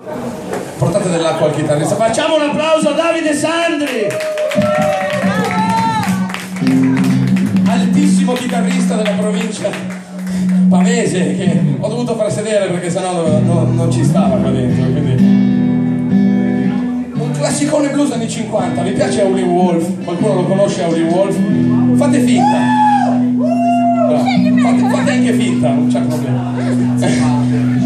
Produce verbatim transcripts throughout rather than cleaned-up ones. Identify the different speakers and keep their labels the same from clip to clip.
Speaker 1: Portate dell'acqua al chitarrista. Facciamo un applauso a Davide Sandri, altissimo chitarrista della provincia pavese, che ho dovuto far sedere perché sennò non, non, non ci stava qua dentro. Quindi un classicone blues anni cinquanta. Vi piace Howlin' Wolf? Qualcuno lo conosce Howlin' Wolf? Fate finta. Allora, fate, fate anche finta, non c'è problema.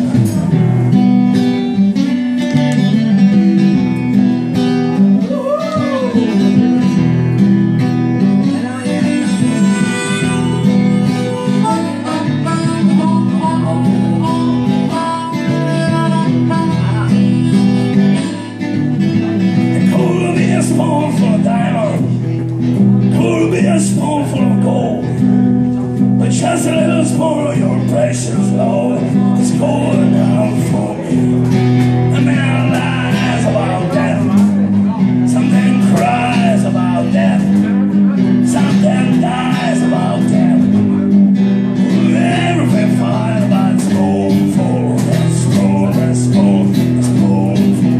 Speaker 2: Just a little spoil of your precious love is calling out for me. A man lies about death, something cries about death, something dies about death. Everything fine about spoonful, a spoon, a spoon, a spoonful.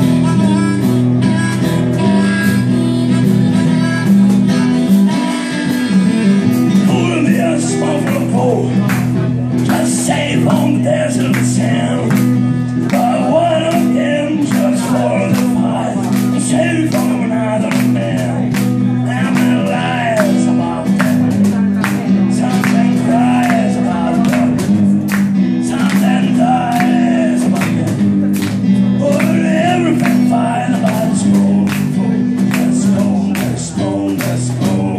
Speaker 2: Just safe on the desert sand, but one of them just for the fight, safe from another man. And man lies about that, something cries about that, something dies about that. But everything fine about school, let's go, let's go, let's go.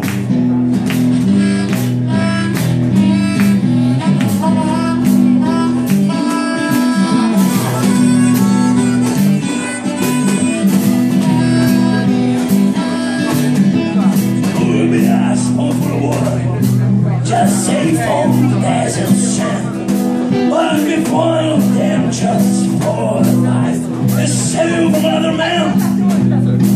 Speaker 2: Just safe on the desert sand, but if one of them just for the life is saved from another man.